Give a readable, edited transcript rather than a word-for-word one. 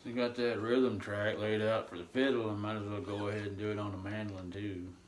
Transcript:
You got that rhythm track laid out for the fiddle, I might as well go ahead and do it on the mandolin too.